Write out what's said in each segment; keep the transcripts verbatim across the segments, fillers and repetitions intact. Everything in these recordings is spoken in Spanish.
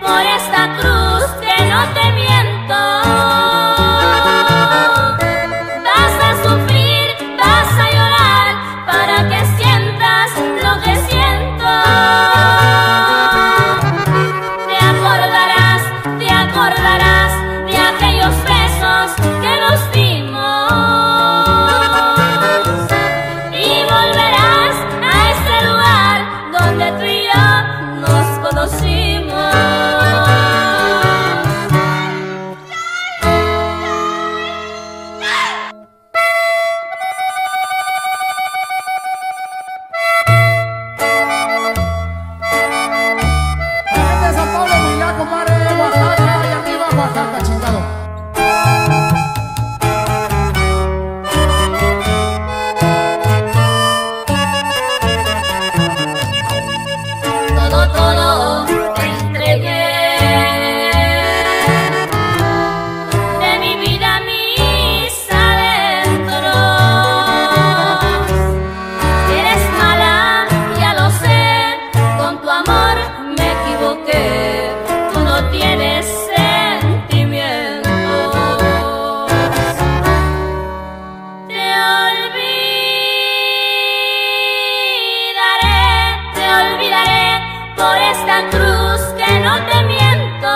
por esta cruz que no te miento. Vas a sufrir, vas a llorar para que sientas lo que siento. Te acordarás, te acordarás de aquellos besos que nos dimos y volverás a ese lugar donde tú y yo nos conocimos. Por esta cruz que no te miento.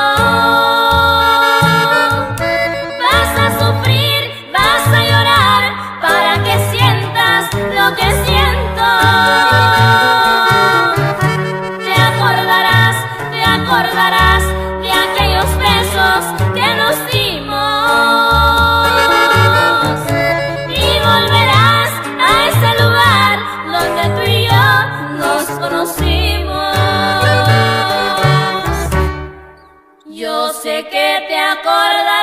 Vas a sufrir, vas a llorar para que sientas lo que siento. Te acordarás, te acordarás de aquellos besos que nos dimos y volverás a ese lugar donde tú y yo nos conocimos. Yo sé que te acordarás.